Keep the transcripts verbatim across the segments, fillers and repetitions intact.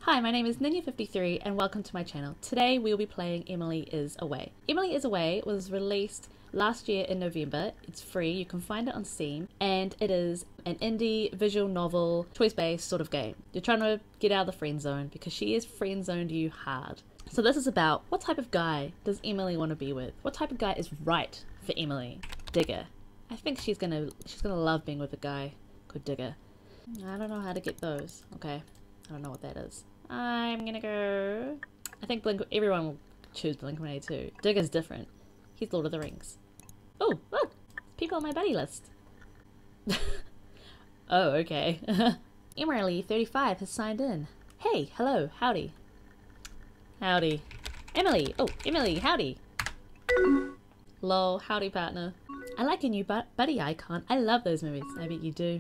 Hi, my name is Ninja fifty-three and welcome to my channel. Today we'll be playing Emily Is Away. Emily Is Away was released last year in November. It's free, you can find it on Steam, and it is an indie visual novel, choice-based sort of game. You're trying to get out of the friend zone because she is friend zoned you hard. So this is about what type of guy does Emily want to be with? What type of guy is right for Emily? Digger. I think she's gonna she's gonna love being with a guy called Digger. I don't know how to get those. Okay, I don't know what that is. I'm gonna go... I think Blink everyone will choose Blink one eighty-two. Digger's different. He's Lord of the Rings. Oh, oh! People on my buddy list. Oh, okay. Emily thirty-five has signed in. Hey, hello, howdy. Howdy. Emily! Oh, Emily, howdy! Lol, howdy partner. I like a new bu buddy icon. I love those movies. I bet you do.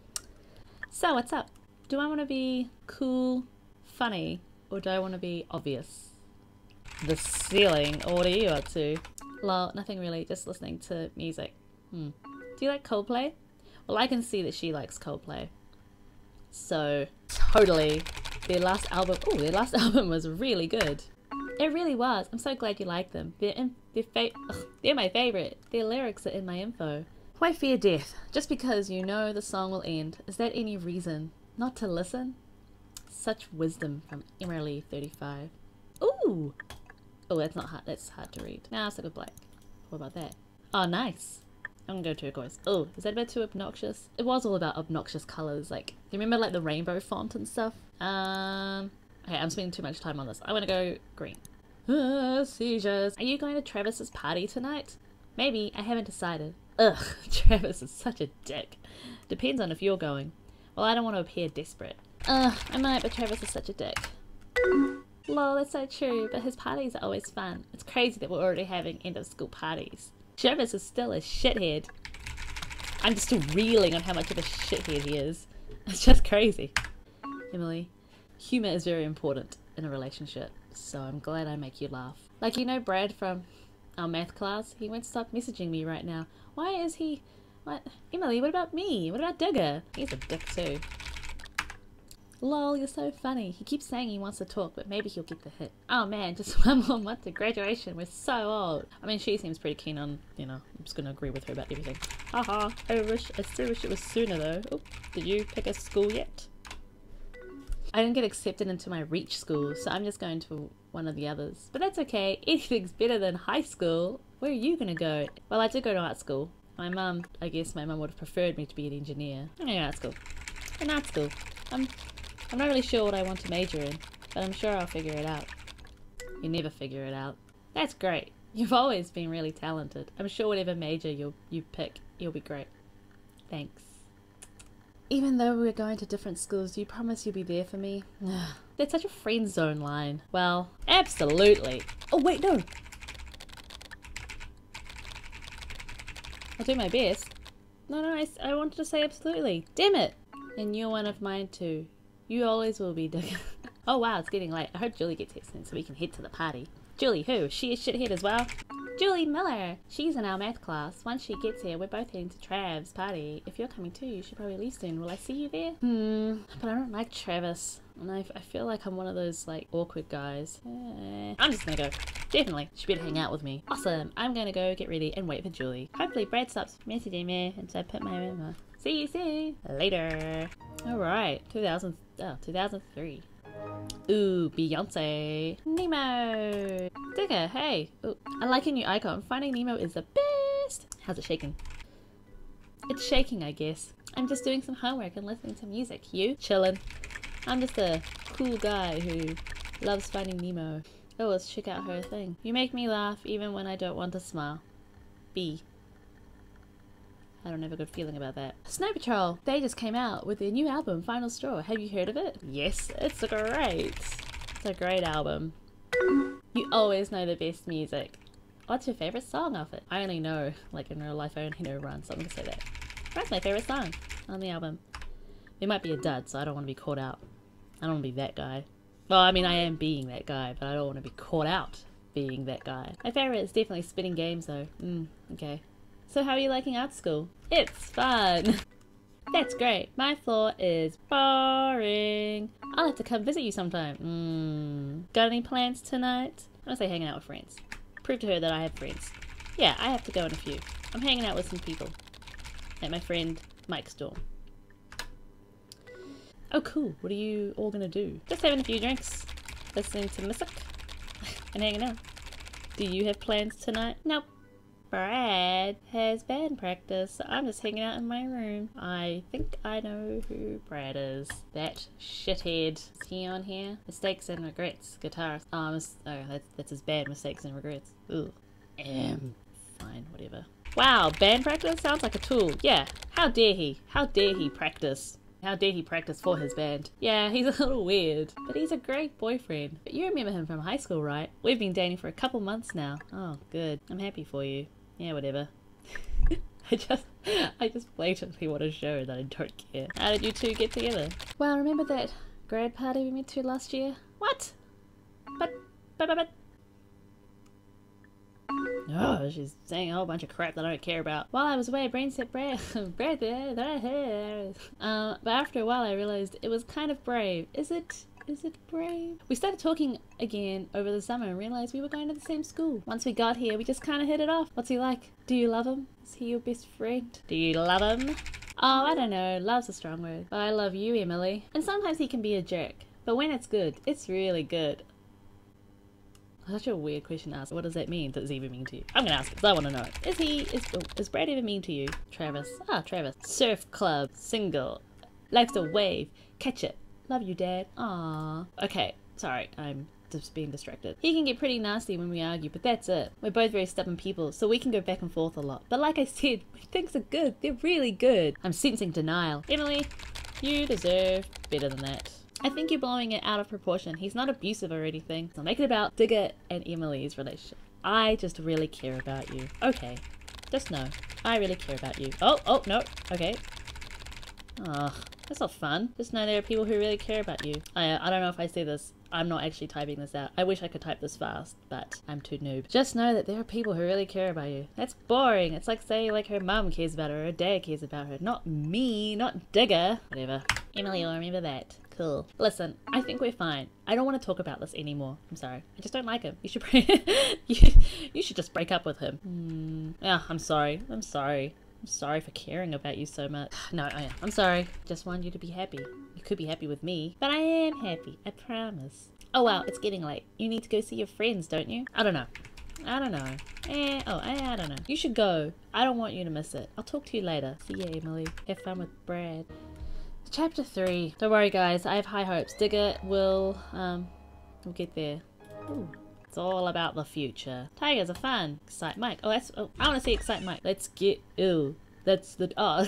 So, what's up? Do I want to be cool, funny, or do I want to be obvious? The ceiling. What are you up to? Lol, nothing really, just listening to music. Hmm. Do you like Coldplay? Well, I can see that she likes Coldplay. So, totally. Their last album, oh, their last album was really good. It really was. I'm so glad you like them. They're, in, they're, fa ugh, they're my favorite. Their lyrics are in my info. Why fear death? Just because you know the song will end. Is that any reason not to listen? Such wisdom from Emily thirty-five. Ooh! Oh, that's not hard. That's hard to read. Now nah, stick with black. What about that? Oh, nice. I'm gonna go turquoise. Oh, is that a bit too obnoxious? It was all about obnoxious colors. Like, do you remember like the rainbow font and stuff? Um, okay, I'm spending too much time on this. I'm gonna go green. Uh, seizures. Are you going to Travis's party tonight? Maybe. I haven't decided. Ugh, Travis is such a dick. Depends on if you're going. Well, I don't want to appear desperate. Ugh, I might, but Travis is such a dick. Lol, that's so true, but his parties are always fun. It's crazy that we're already having end of school parties. Travis is still a shithead. I'm just still reeling on how much of a shithead he is. It's just crazy. Emily, humor is very important in a relationship, so I'm glad I make you laugh. Like, you know Brad from our math class? He won't stop messaging me right now. Why is he... What? Emily, what about me? What about Digger? He's a dick too. Lol, you're so funny. He keeps saying he wants to talk, but maybe he'll get the hit. Oh man, just one more month to graduation. We're so old. I mean, she seems pretty keen on, you know, I'm just gonna agree with her about everything. Haha, I wish, I still wish it was sooner though. Oh, did you pick a school yet? I didn't get accepted into my Reach school, so I'm just going to one of the others. But that's okay. Anything's better than high school. Where are you gonna go? Well, I did go to art school. My mum, I guess my mum would have preferred me to be an engineer. I'm going to art school. In art school. I'm, I'm not really sure what I want to major in, but I'm sure I'll figure it out. You never figure it out. That's great. You've always been really talented. I'm sure whatever major you'll, you pick, you'll be great. Thanks. Even though we're going to different schools, do you promise you'll be there for me? That's such a friend zone line. Well, absolutely. Oh, wait, no. I'll do my best. No, no, I, I wanted to say absolutely. Damn it! And you're one of mine too. You always will be, Digger. Oh wow, it's getting late. I hope Julie gets here soon so we can head to the party. Julie who? Is she a shithead as well? Julie Miller! She's in our math class. Once she gets here, we're both heading to Trav's party. If you're coming too, you should probably leave soon. Will I see you there? Hmm, but I don't like Travis. And I, I feel like I'm one of those, like, awkward guys. Eh, I'm just gonna go. Definitely. She better hang out with me. Awesome. I'm gonna go get ready and wait for Julie. Hopefully Brad stops messaging me and so I put my rumor. See you soon. Later. Alright. two thousand, oh, two thousand three. Ooh, Beyonce. Nemo. Digger, hey. Ooh, I like your new icon. Finding Nemo is the best. How's it shaking? It's shaking, I guess. I'm just doing some homework and listening to music. You? Chillin'. I'm just a cool guy who loves Finding Nemo. Oh, let's check out her thing. You make me laugh even when I don't want to smile. B. I don't have a good feeling about that. Snow Patrol! They just came out with their new album, Final Straw. Have you heard of it? Yes, it's great. It's a great album. You always know the best music. What's your favourite song off it? I only know, like in real life, I only know Run, so I'm gonna say that. That's my favourite song on the album. It might be a dud, so I don't want to be caught out. I don't want to be that guy. Well, I mean, I am being that guy, but I don't want to be caught out being that guy. My favourite is definitely Spinning Games, though. Mm, okay. So how are you liking art school? It's fun! That's great. My floor is boring. I'll have to come visit you sometime. Mm. Got any plans tonight? I'm gonna say hanging out with friends. Prove to her that I have friends. Yeah, I have to go in a few. I'm hanging out with some people at my friend Mike's dorm. Oh cool, what are you all gonna do? Just having a few drinks, listening to music, and hanging out. Do you have plans tonight? Nope. Brad has band practice, so I'm just hanging out in my room. I think I know who Brad is. That shithead. Is he on here? Mistakes and Regrets. Guitarist. Oh, mis oh that's, that's his band, Mistakes and Regrets. Ooh. Um, fine, whatever. Wow, band practice sounds like a tool. Yeah, how dare he? How dare he practice? How dare he practice for his band? Yeah, he's a little weird, but he's a great boyfriend. But you remember him from high school, right? We've been dating for a couple months now. Oh, good. I'm happy for you. Yeah, whatever. I just, I just blatantly want to show that I don't care. How did you two get together? Well, remember that grad party we went to last year? What? But, but, but, but. Oh, she's saying a whole bunch of crap that I don't care about. While I was away, Brain said Brad, Brad there. Uh, but after a while I realized it was kind of brave. Is it? Is it brave? We started talking again over the summer and realized we were going to the same school. Once we got here, we just kind of hit it off. What's he like? Do you love him? Is he your best friend? Do you love him? Oh, I don't know. Love's a strong word. But I love you, Emily. And sometimes he can be a jerk. But when it's good, it's really good. Such a weird question to ask. What does that mean? Does it even mean to you? I'm gonna ask because I want to know. Is he, is, oh, is Brad even mean to you? Travis. Ah, Travis. Surf club. Single. Likes to wave. Catch it. Love you, Dad. Aww. Okay, sorry. I'm just being distracted. He can get pretty nasty when we argue, but that's it. We're both very stubborn people, so we can go back and forth a lot. But like I said, things are good. They're really good. I'm sensing denial. Emily, you deserve better than that. I think you're blowing it out of proportion. He's not abusive or anything. So make it about Digger and Emily's relationship. I just really care about you. Okay. Just know. I really care about you. Oh, oh, no. Okay. Ugh. That's not fun. Just know there are people who really care about you. I, I don't know if I say this. I'm not actually typing this out. I wish I could type this fast, but I'm too noob. Just know that there are people who really care about you. That's boring. It's like saying like her mum cares about her, her dad cares about her. Not me, not Digger. Whatever. Emily will remember that. Cool. Listen, I think we're fine. I don't want to talk about this anymore. I'm sorry. I just don't like him. You should you, you should just break up with him. Mm. Yeah, I'm sorry. I'm sorry. I'm sorry for caring about you so much. No, I am. I'm sorry. Just want you to be happy. You could be happy with me, but I am happy. I promise. Oh wow, it's getting late. You need to go see your friends, don't you? I don't know. I don't know. Eh, oh, I, I don't know. You should go. I don't want you to miss it. I'll talk to you later. See ya, Emily. Have fun with Brad. Chapter three. Don't worry, guys. I have high hopes. Digger will, um, we'll get there. Ooh. It's all about the future. Tigers are fun. Excite Mike. Oh, that's, oh, I want to see Excite Mike. Let's get, ew. That's the, oh.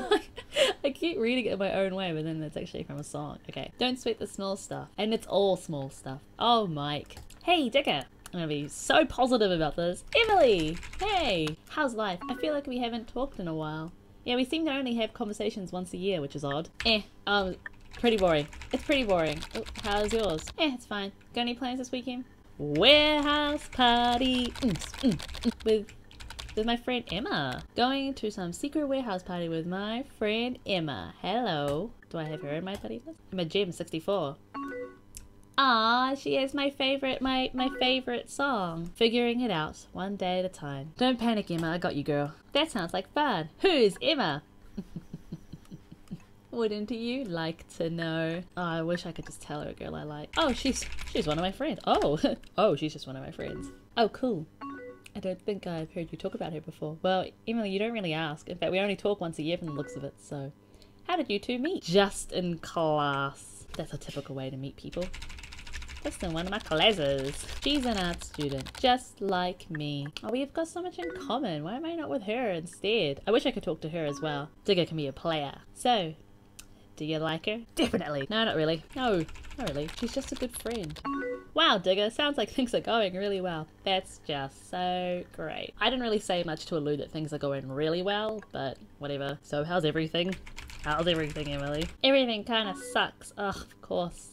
I keep reading it in my own way, but then that's actually from a song. Okay. Don't sweat the small stuff. And it's all small stuff. Oh, Mike. Hey, Digger. I'm gonna be so positive about this. Emily! Hey! How's life? I feel like we haven't talked in a while. Yeah, we seem to only have conversations once a year, which is odd. Eh, um, pretty boring. It's pretty boring. Oh, how's yours? Eh, it's fine. Got any plans this weekend? Warehouse party mm, mm, mm, with with my friend Emma. Going to some secret warehouse party with my friend Emma. Hello. Do I have her in my buddy list? Emma Jim sixty-four. Ah, she is my favorite, my my favorite song. Figuring it out one day at a time. Don't panic, Emma. I got you, girl. That sounds like fun. Who's Emma? Wouldn't you like to know? Oh, I wish I could just tell her a girl I like. Oh, she's she's one of my friends. Oh, oh, she's just one of my friends. Oh, cool. I don't think I've heard you talk about her before. Well, Emily, you don't really ask. In fact, we only talk once a year from the looks of it, so. How did you two meet? Just in class. That's a typical way to meet people. Just in one of my classes. She's an art student, just like me. Oh, we've got so much in common. Why am I not with her instead? I wish I could talk to her as well. Digger can be a player. So, do you like her? Definitely. No, not really. No, not really. She's just a good friend. Wow, Digger, sounds like things are going really well. That's just so great. I didn't really say much to allude that things are going really well, but whatever. So how's everything? How's everything, Emily? Everything kind of sucks. Ugh, of course.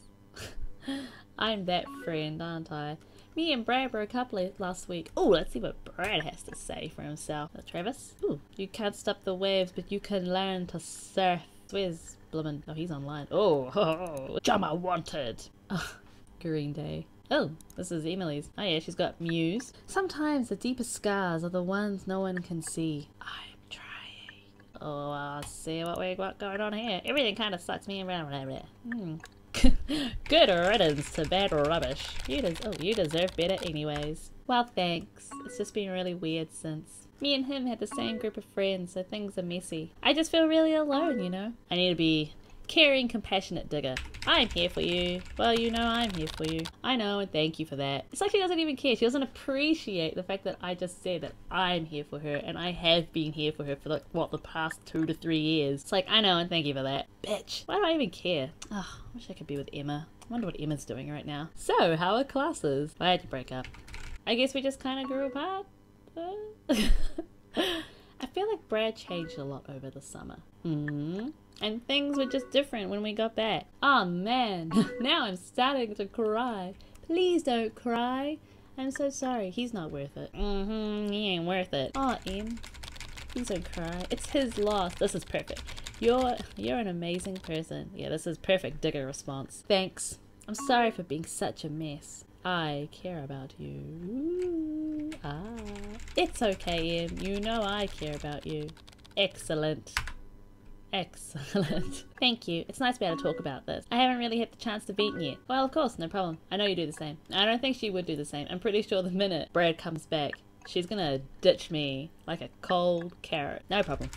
I'm that friend, aren't I? Me and Brad broke up last week. Oh, let's see what Brad has to say for himself. Uh, Travis? Ooh, you can't stop the waves, but you can learn to surf. Where's bloomin'. Oh, he's online. Oh, oh, drama wanted. Oh, Green Day. Oh, this is Emily's. Oh yeah, she's got Muse. Sometimes the deepest scars are the ones no one can see. I'm trying. Oh, I'll see what we got going on here. Everything kind of sucks me around. Hmm. Good riddance to bad rubbish. You des- oh, you deserve better anyways. Well, thanks. It's just been really weird since. Me and him had the same group of friends, so things are messy. I just feel really alone, you know? I need to be caring, compassionate digger. I'm here for you. Well, you know I'm here for you. I know, and thank you for that. It's like she doesn't even care. She doesn't appreciate the fact that I just said that I'm here for her, and I have been here for her for like, what, the past two to three years. It's like, I know, and thank you for that. Bitch. Why do I even care? Oh, I wish I could be with Emma. I wonder what Emma's doing right now. So, how are classes? Why had you break up? I guess we just kind of grew apart. Uh, I feel like Brad changed a lot over the summer. Hmm. And things were just different when we got back. Oh man, now I'm starting to cry. Please don't cry. I'm so sorry. He's not worth it. Mm-hmm, he ain't worth it. Oh, Em, please don't cry. It's his loss. This is perfect. You're, you're an amazing person. Yeah, this is perfect digger response. Thanks. I'm sorry for being such a mess. I care about you. Ooh, ah. It's okay, Em. You know I care about you. Excellent. Excellent. Thank you. It's nice to be able to talk about this. I haven't really had the chance to vent yet. Well, of course, no problem. I know you do the same. I don't think she would do the same. I'm pretty sure the minute Brad comes back, she's gonna ditch me like a cold carrot. No problem.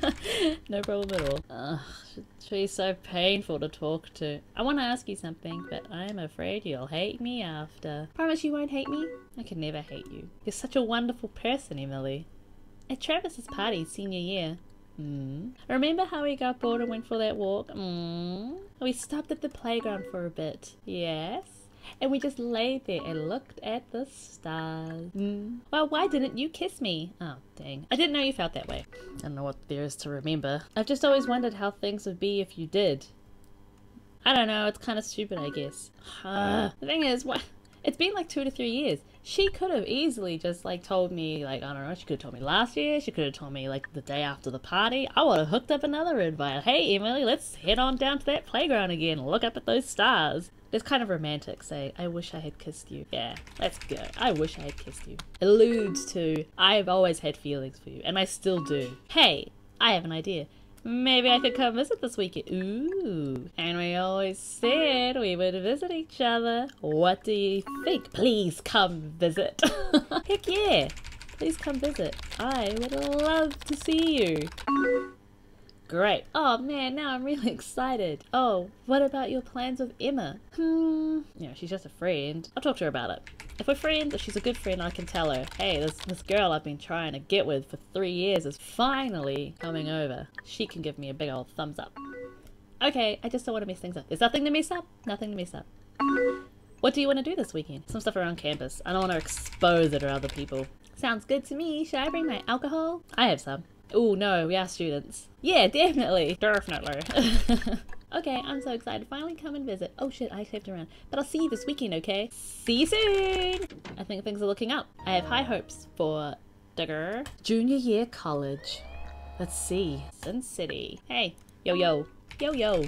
No problem at all. Ugh, she's so painful to talk to. I want to ask you something, but I'm afraid you'll hate me after. Promise you won't hate me? I could never hate you. You're such a wonderful person, Emily. At Travis's party senior year, Mm. remember how we got bored and went for that walk? Mm. We stopped at the playground for a bit. Yes. And we just laid there and looked at the stars. Mm. Well, why didn't you kiss me? Oh, dang. I didn't know you felt that way. I don't know what there is to remember. I've just always wondered how things would be if you did. I don't know. It's kind of stupid, I guess. Uh, the thing is, what? It's been like two to three years. She could have easily just like told me, like, I don't know, she could have told me last year. She could have told me like the day after the party. I would have hooked up another invite. Hey, Emily, let's head on down to that playground again. Look up at those stars. It's kind of romantic saying, I wish I had kissed you. Yeah, let's go. I wish I had kissed you. Alludes to, I've always had feelings for you, and I still do. Hey, I have an idea. Maybe I could come visit this weekend. Ooh. And we always said we would visit each other. What do you think? Please come visit. Heck yeah. Please come visit. I would love to see you. Great. Oh man, now I'm really excited. Oh, what about your plans with Emma? Hmm. You know, she's just a friend. I'll talk to her about it. If we're friends, if she's a good friend, I can tell her, hey, this, this girl I've been trying to get with for three years is finally coming over. She can give me a big old thumbs up. Okay, I just don't want to mess things up. There's nothing to mess up. Nothing to mess up. What do you want to do this weekend? Some stuff around campus. I don't want to expose it to other people. Sounds good to me. Should I bring my alcohol? I have some. Oh no, we are students. Yeah, definitely. Definitely. Okay, I'm so excited to finally come and visit. Oh shit, I saved around. But I'll see you this weekend, okay? See you soon! I think things are looking up. I have high hopes for Digger. Junior year college. Let's see. Sin City. Hey. Yo, yo. Yo, yo.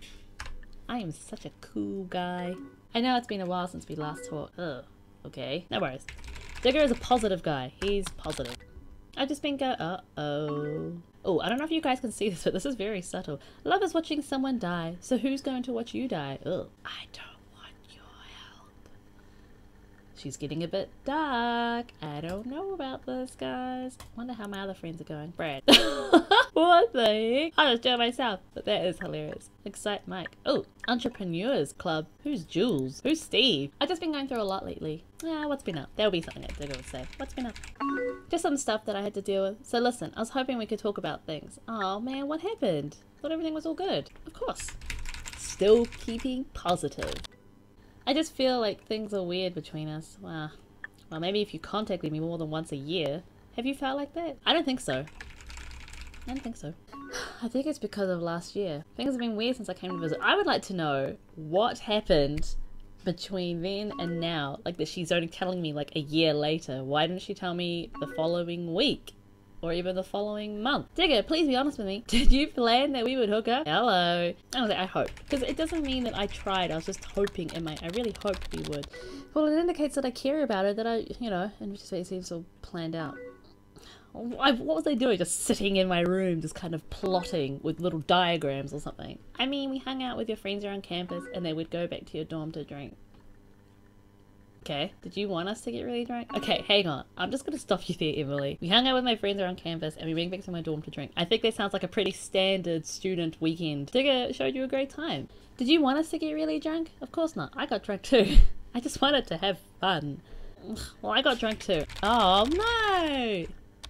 I am such a cool guy. I know it's been a while since we last talked. Ugh. Okay. No worries. Digger is a positive guy. He's positive. I've just been go- uh-oh. Oh, I don't know if you guys can see this, but this is very subtle. Love is watching someone die, so who's going to watch you die? Ugh. I don't want your help. She's getting a bit dark. I don't know about this, guys. Wonder how my other friends are going. Brad. What the heck? I just do it myself, but that is hilarious. Excite Mike. Oh, Entrepreneurs Club. Who's Jules? Who's Steve? I've just been going through a lot lately. Yeah, what's been up? There'll be something that Digger would say. What's been up? Just some stuff that I had to deal with. So listen, I was hoping we could talk about things. Oh man, what happened? Thought everything was all good. Of course. Still keeping positive. I just feel like things are weird between us. Wow. Well, maybe if you contacted me more than once a year. Have you felt like that? I don't think so. I don't think so. I think it's because of last year. Things have been weird since I came to visit. I would like to know what happened between then and now. Like that she's only telling me like a year later. Why didn't she tell me the following week? or even the following month. Digger, please be honest with me. Did you plan that we would hook up? Hello. I was like, I hope. Because it doesn't mean that I tried. I was just hoping in my, I really hoped we would. Well, it indicates that I care about her, that I, you know, and which is seems all planned out. I, what was I doing? Just sitting in my room, just kind of plotting with little diagrams or something. I mean, we hung out with your friends around campus and then we'd go back to your dorm to drink. Okay, did you want us to get really drunk? Okay, hang on. I'm just gonna stop you there, Emily. We hung out with my friends around campus and we went back to my dorm to drink. I think that sounds like a pretty standard student weekend. Digger showed you a great time. Did you want us to get really drunk? Of course not. I got drunk too. I just wanted to have fun. Well, I got drunk too. Oh no!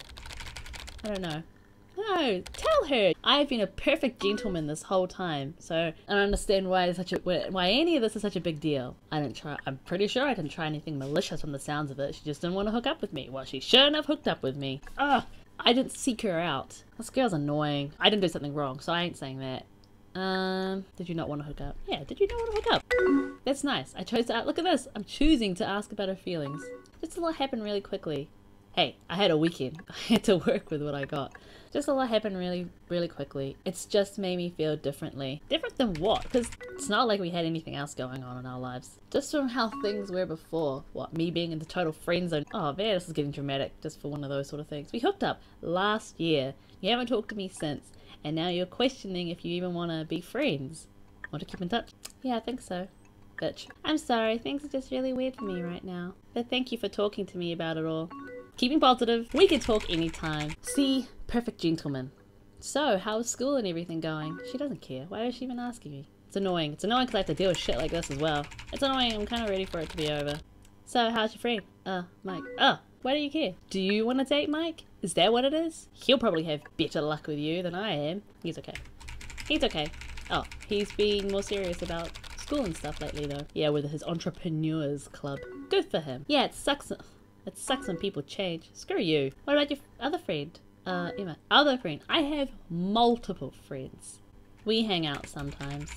I don't know. No, tell her. I've been a perfect gentleman this whole time, so I don't understand why it's such a why any of this is such a big deal. I didn't try. I'm pretty sure I didn't try anything malicious from the sounds of it. She just didn't want to hook up with me. Well, she shouldn't have hooked up with me. Ugh, I didn't seek her out. This girl's annoying. I didn't do something wrong, so I ain't saying that. Um, did you not want to hook up? Yeah, did you not want to hook up? That's nice. I chose to. Look at this. I'm choosing to ask about her feelings. Just a lot happened really quickly. Hey, I had a weekend. I had to work with what I got. Just a lot happened really, really quickly. It's just made me feel differently. Different than what? Because it's not like we had anything else going on in our lives. Just from how things were before. What, me being in the total friend zone? Oh man, this is getting dramatic just for one of those sort of things. We hooked up last year. You haven't talked to me since. And now you're questioning if you even want to be friends. Want to keep in touch? Yeah, I think so. Bitch. I'm sorry, things are just really weird for me right now. But thank you for talking to me about it all. Keeping positive, we can talk anytime. See, perfect gentleman. So, how's school and everything going? She doesn't care. Why is she even asking me? It's annoying. It's annoying because I have to deal with shit like this as well. It's annoying. I'm kind of ready for it to be over. So, how's your friend? Uh, Mike. Oh, why do you care? Do you want to date Mike? Is that what it is? He'll probably have better luck with you than I am. He's okay. He's okay. Oh, he's been more serious about school and stuff lately though. Yeah, with his entrepreneurs club. Good for him. Yeah, it sucks. It sucks when people change. Screw you. What about your other friend? Uh, Emma. Other friend. I have multiple friends. We hang out sometimes.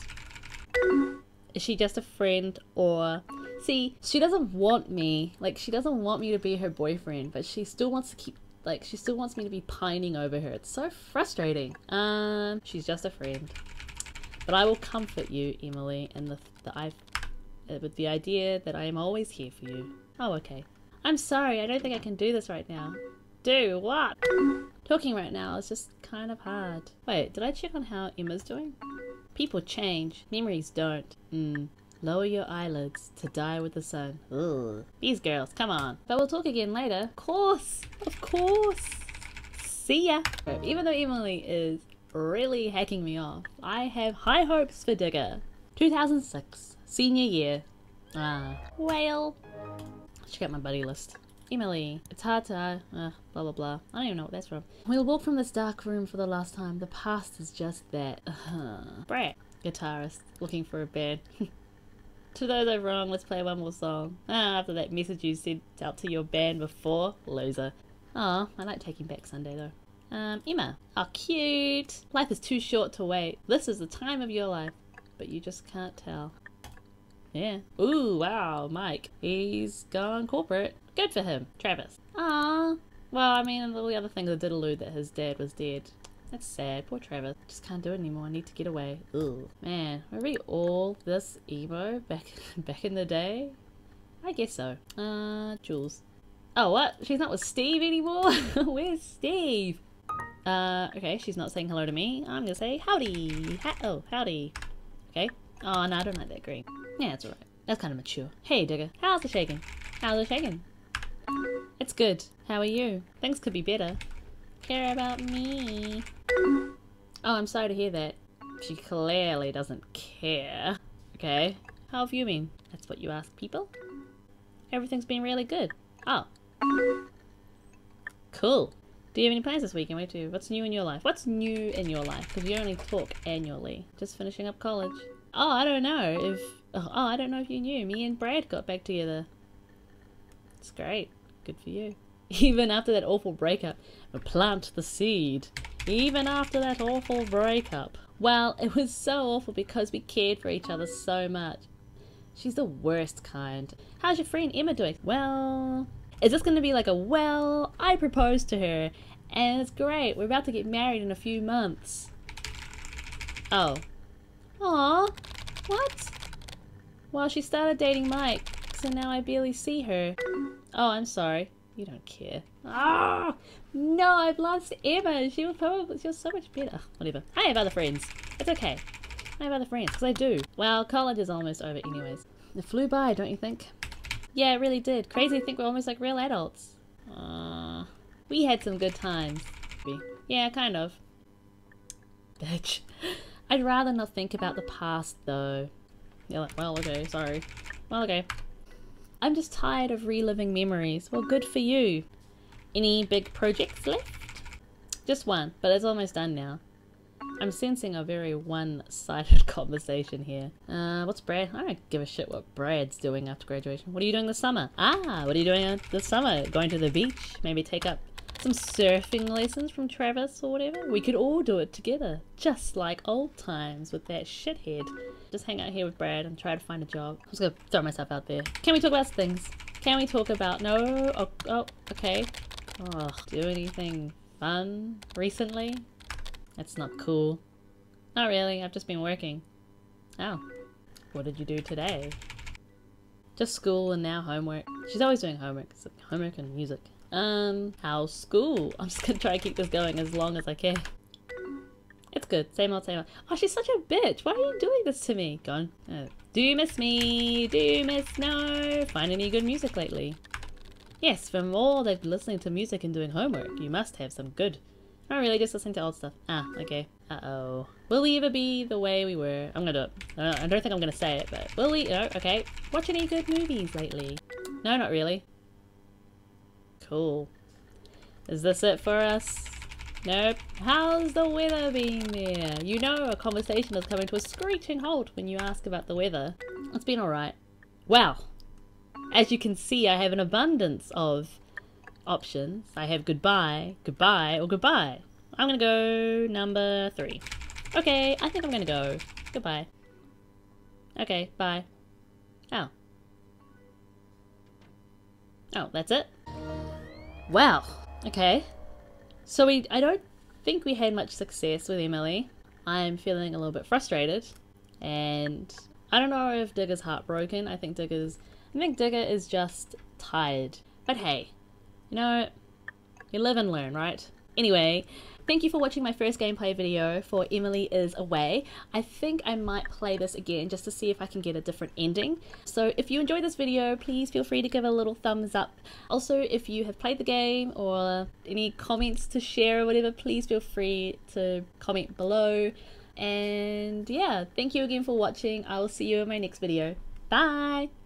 Is she just a friend or... See, she doesn't want me. Like, she doesn't want me to be her boyfriend, but she still wants to keep... Like, she still wants me to be pining over her. It's so frustrating. Um, she's just a friend. But I will comfort you, Emily, and the, the I've... Uh, with the idea that I am always here for you. Oh, okay. I'm sorry, I don't think I can do this right now. Do what? Talking right now is just kind of hard. Wait, did I check on how Emma's doing? People change, memories don't. Mm. Lower your eyelids to die with the sun. Ugh. These girls, come on. But we'll talk again later. Of course, of course. See ya. Even though Emily is really hacking me off, I have high hopes for Digger. two thousand six, senior year. Ah, well. Check out my buddy list. Emily, it's hard to, uh, blah blah blah. I don't even know what that's from. We'll walk from this dark room for the last time. The past is just that. Uh-huh. Brett, guitarist, looking for a band. To those over wrong, let's play one more song. Ah, after that message you sent out to your band before, loser. Oh, I like Taking Back Sunday though. Um, Emma. Oh, cute. Life is too short to wait. This is the time of your life, but you just can't tell. Yeah. Ooh, wow, Mike. He's gone corporate. Good for him. Travis. Ah. Well, I mean, and all the other things I did allude that his dad was dead. That's sad. Poor Travis. Just can't do it anymore. I need to get away. Ugh. Man, were we all this emo back back in the day? I guess so. Uh, Jules. Oh, what? She's not with Steve anymore? Where's Steve? Uh, okay, she's not saying hello to me. I'm gonna say howdy. Ha oh, howdy. Okay. Oh, no, I don't like that green. Yeah, it's alright. That's kind of mature. Hey, Digger. How's it shaking? How's it shaking? It's good. How are you? Things could be better. Care about me. Oh, I'm sorry to hear that. She clearly doesn't care. Okay. How have you been? That's what you ask people? Everything's been really good. Oh. Cool. Do you have any plans this weekend? Wait too. What's new in your life? What's new in your life? Because you only talk annually. Just finishing up college. Oh, I don't know if... Oh, I don't know if you knew. Me and Brad got back together. It's great. Good for you. Even after that awful breakup. Plant the seed. Even after that awful breakup. Well, it was so awful because we cared for each other so much. She's the worst kind. How's your friend Emma doing? Well... Is this going to be like a, well, I proposed to her And it's great. We're about to get married in a few months. Oh. Aw. What? Well, she started dating Mike, so now I barely see her. Oh, I'm sorry. You don't care. Ah! No, I've lost Emma. She was probably she was so much better. Whatever. I have other friends. It's okay. I have other friends, because I do. Well, college is almost over anyways. It flew by, don't you think? Yeah, it really did. Crazy to think we're almost like real adults. Uh, we had some good times. Yeah, kind of. Bitch. I'd rather not think about the past, though. You're like, well, okay, sorry. Well, okay. I'm just tired of reliving memories. Well, good for you. Any big projects left? Just one, but it's almost done now. I'm sensing a very one-sided conversation here. Uh, what's Brad? I don't give a shit what Brad's doing after graduation. What are you doing this summer? Ah, what are you doing this summer? Going to the beach? Maybe take up some surfing lessons from Travis or whatever? We could all do it together. Just like old times with that shithead. Just hang out here with Brad and try to find a job. I'm just gonna throw myself out there. Can we talk about things? Can we talk about... No? Oh, oh okay. Oh, do anything fun recently? That's not cool. Not really, I've just been working. Oh. What did you do today? Just school and now homework. She's always doing homework. It's like homework and music. Um, how's school? I'm just gonna try and keep this going as long as I can. It's good. Same old, same old. Oh, she's such a bitch. Why are you doing this to me? Go on. Uh, do you miss me? Do you miss... No. Find any good music lately? Yes, from all that listening to music and doing homework, you must have some good... Not really, just listening to old stuff. Ah, okay. Uh-oh. Will we ever be the way we were? I'm gonna do it. I don't think I'm gonna say it, but will we? No, okay. Watch any good movies lately? No, not really. Cool. Is this it for us? Nope. How's the weather been there? You know a conversation is coming to a screeching halt when you ask about the weather. It's been alright. Well, as you can see, I have an abundance of options. I have goodbye, goodbye, or goodbye. I'm gonna go number three. Okay, I think I'm gonna go goodbye. Okay, bye. Oh. Oh, that's it? Wow. Okay. So we, I don't think we had much success with Emily. I'm feeling a little bit frustrated. And I don't know if Digger's heartbroken. I think Digger's, I think Digger is just tired. But hey. You know, you live and learn, right? Anyway, thank you for watching my first gameplay video for Emily is Away. I think I might play this again just to see if I can get a different ending. So if you enjoyed this video, please feel free to give it a little thumbs up. Also, if you have played the game or any comments to share or whatever, please feel free to comment below. And yeah, thank you again for watching. I will see you in my next video. Bye!